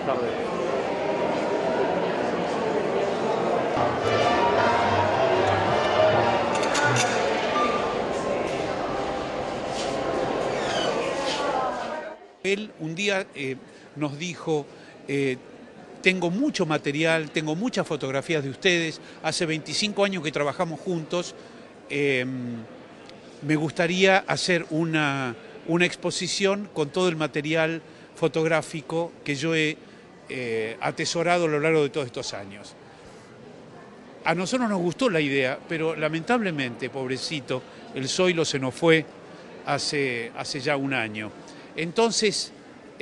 Buenas tardes. Él un día nos dijo, tengo mucho material, tengo muchas fotografías de ustedes, hace 25 años que trabajamos juntos, me gustaría hacer una exposición con todo el material fotográfico que yo he atesorado a lo largo de todos estos años. A nosotros nos gustó la idea, pero lamentablemente, pobrecito, el Zoilo se nos fue hace ya un año. Entonces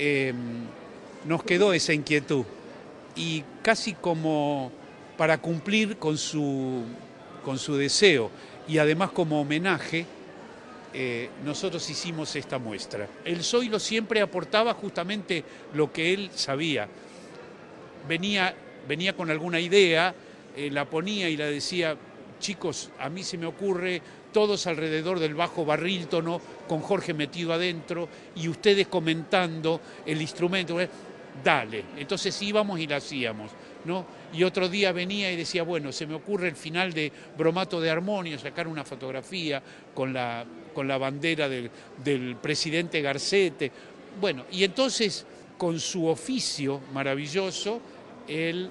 nos quedó esa inquietud y casi como para cumplir con su deseo y además como homenaje, nosotros hicimos esta muestra. El Zoilo siempre aportaba justamente lo que él sabía. Venía con alguna idea, la ponía y la decía, chicos, a mí se me ocurre todos alrededor del bajo barítono, con Jorge metido adentro, y ustedes comentando el instrumento. Dale, entonces íbamos y la hacíamos, ¿no? Y otro día venía y decía, bueno, se me ocurre el final de Bromato de Armonio, sacar una fotografía con la bandera del presidente Garcete. Bueno, y entonces, con su oficio maravilloso, él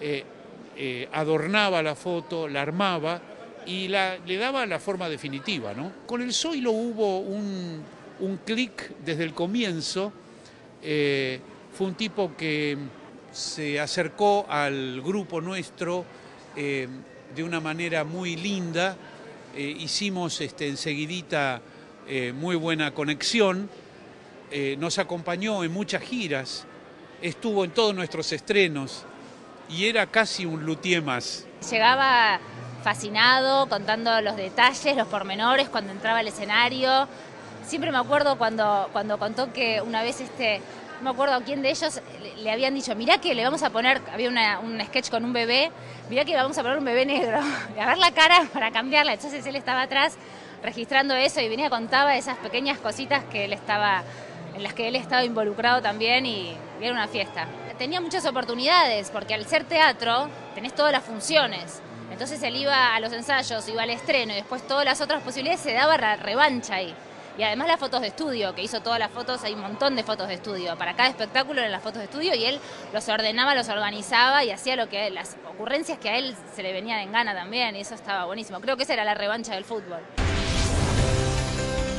adornaba la foto, la armaba, y le daba la forma definitiva, ¿no? Con el Zoilo hubo un clic desde el comienzo. Fue un tipo que se acercó al grupo nuestro de una manera muy linda. Hicimos enseguidita muy buena conexión. Nos acompañó en muchas giras, estuvo en todos nuestros estrenos y era casi un luthier más. Llegaba fascinado, contando los detalles, los pormenores, cuando entraba al escenario. Siempre me acuerdo cuando contó que una vez, no me acuerdo a quién de ellos, le habían dicho, mirá que le vamos a poner, había un sketch con un bebé, mirá que le vamos a poner un bebé negro, y a ver la cara para cambiarla. Entonces él estaba atrás registrando eso y venía, contaba esas pequeñas cositas en las que él estaba involucrado también, y era una fiesta. Tenía muchas oportunidades, porque al ser teatro tenés todas las funciones. Entonces él iba a los ensayos, iba al estreno y después todas las otras posibilidades, se daba la revancha ahí. Y además las fotos de estudio, que hizo todas las fotos, hay un montón de fotos de estudio. Para cada espectáculo eran las fotos de estudio y él los ordenaba, los organizaba y hacía las ocurrencias que a él se le venían en gana también, y eso estaba buenísimo. Creo que esa era la revancha del fútbol.